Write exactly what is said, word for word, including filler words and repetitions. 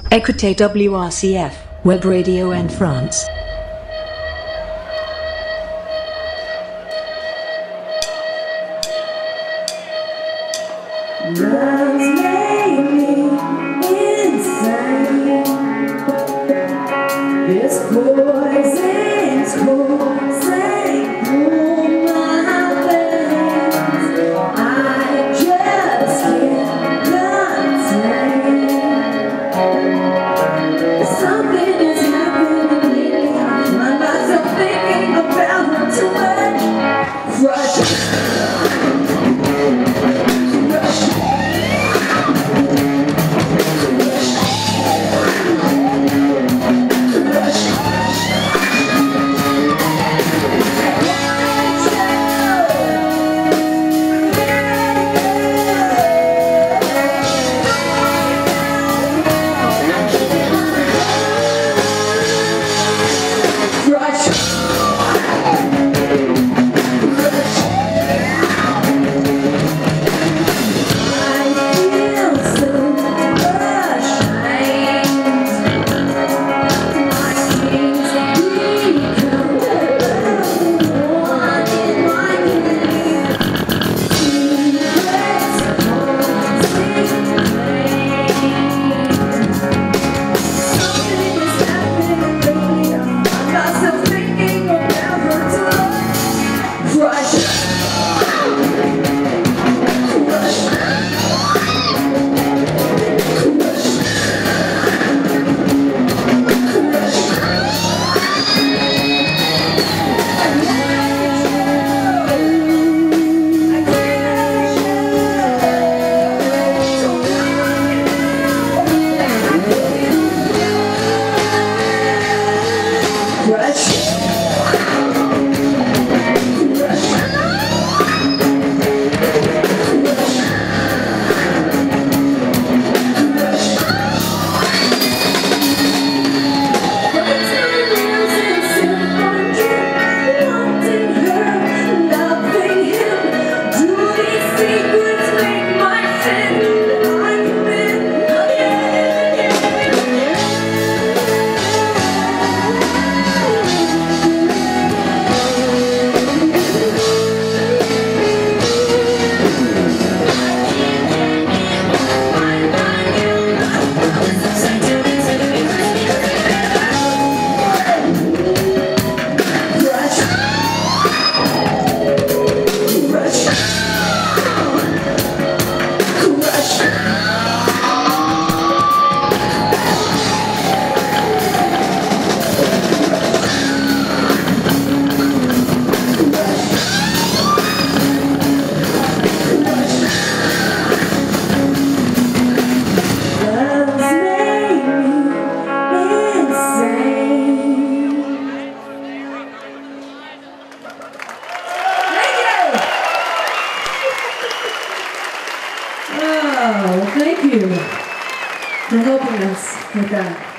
Écoutez W R C F, Web Radio en France. Love's made me insane. This poison's coursing through my veins. I just can't contain. Something is happening lately. I find myself thinking about her too much. Rush. Oh, thank you for helping us with that.